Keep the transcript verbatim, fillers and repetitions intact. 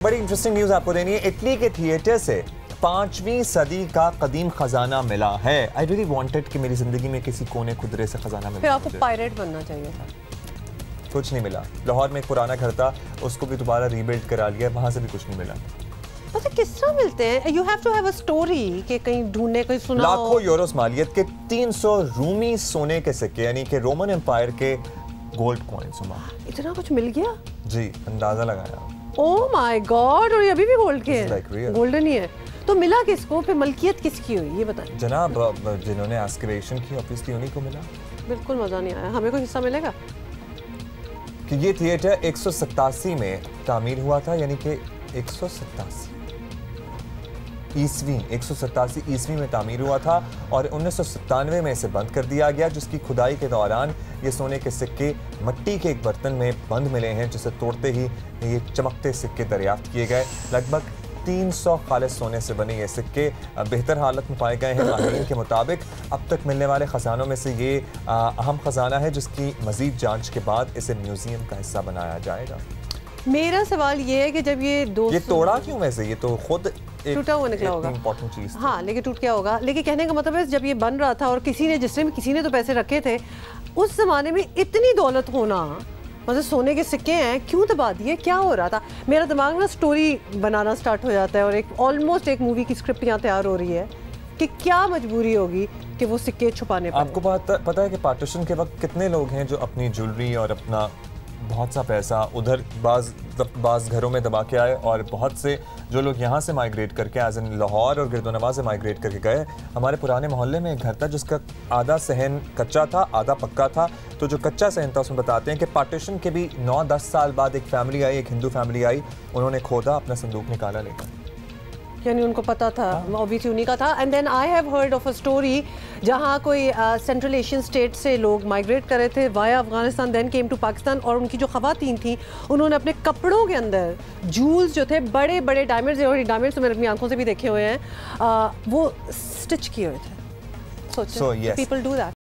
बड़ी interesting news आपको देनी है। इटली के थिएटर से पांचवीं सदी का कदीम खजाना मिला है। आई रियली वांटेड कि मेरी जिंदगी में किसी कोने खुदरे से खजाना मिले। फिर आपको पायरेट बनना चाहिए था। कुछ नहीं मिला। लाहौर में एक पुराना घर था, उसको भी दोबारा रीबिल्ड करा लिया, वहां से भी कुछ नहीं मिला। अच्छा, किस तरह मिलते हैं? You have to have a story कि कहीं ढूंढने कोई सुना हो। लाखों यूरो मालियत के तीन सौ रूमी सोने के सिक्के, यानी कि रोमन एम्पायर के गोल्ड कॉइन्स। इतना कुछ मिल गया? जी, अंदाजा लगाया। ओह माय गॉड, और ये अभी भी गोल्ड के हैं? like गोल्डन ही है। तो मिला किसको? फिर मलकियत किसकी हुई ये बताएं। जनाब, जिन्होंने एक्सकवेशन की ऑब्वियसली उन्हीं को मिला। बिल्कुल मजा नहीं आया। हमें कोई हिस्सा मिलेगा? कि ये थिएटर एक सौ सतासी में तामीर हुआ था, यानी कि एक सौ सतासी ईस्वी एक सौ सतासी ईस्वी में तामीर हुआ था और उन्नीस सौ सत्तानवे में इसे बंद कर दिया गया, जिसकी खुदाई के दौरान ये सोने के सिक्के मिट्टी के एक बर्तन में बंद मिले हैं, जिसे तोड़ते ही ये चमकते सिक्के दरियाफ्त किए गए। लगभग तीन सौ खालिस सोने से बने ये सिक्के बेहतर हालत में पाए गए हैं। माहिरीन के मुताबिक अब तक मिलने वाले खजानों में से ये अहम खजाना है, जिसकी मजीद जांच के बाद इसे म्यूजियम का हिस्सा बनाया जाएगा। मेरा सवाल ये है कि जब ये दो ये तोड़ा क्यों वैसे? ये तो खुद टूटा हुआ निकला होगा। इम्पोर्टेंट चीज। हाँ, लेकिन टूट क्या होगा? लेकिन कहने का मतलब है जब ये बन रहा था और किसी ने जिसने किसी ने तो पैसे रखे थे, उस जमाने में इतनी दौलत होना, मतलब सोने के सिक्के हैं, क्यों दबा दिए? क्या हो रहा था? मेरा दिमाग ना स्टोरी बनाना स्टार्ट हो जाता है और एक ऑलमोस्ट एक मूवी की स्क्रिप्ट यहाँ तैयार हो रही है कि क्या मजबूरी होगी कि वो सिक्के छुपाने पड़े। आपको पता पता है कि पार्टीशन के वक्त कितने लोग हैं जो अपनी ज्वेलरी और अपना बहुत सा पैसा उधर बाज बाज घरों में दबा के आए, और बहुत से जो लोग यहाँ से माइग्रेट करके एज इन लाहौर और गिरदोनवा से माइग्रेट करके गए। हमारे पुराने मोहल्ले में एक घर था जिसका आधा सहन कच्चा था, आधा पक्का था। तो जो कच्चा सहन था उसमें बताते हैं कि पार्टीशन के भी नौ दस साल बाद एक फैमिली आई, एक हिंदू फैमिली आई, उन्होंने खोदा, अपना संदूक निकाला लेकर। यानी उनको पता था, ऑब्वियसली उन्हीं का था। And then I have heard of a story जहाँ कोई सेंट्रल एशियन स्टेट से लोग माइग्रेट कर रहे थे via Afghanistan, then came to Pakistan, और उनकी जो खवातीन थी उन्होंने अपने कपड़ों के अंदर जूल्स जो थे, बड़े बड़े डायमंड्स, और डायमंड्स तो मैंने अपनी आंखों से भी देखे हुए हैं, uh, वो स्टिच किए हुए थे। सोचो, पीपल डू दैट।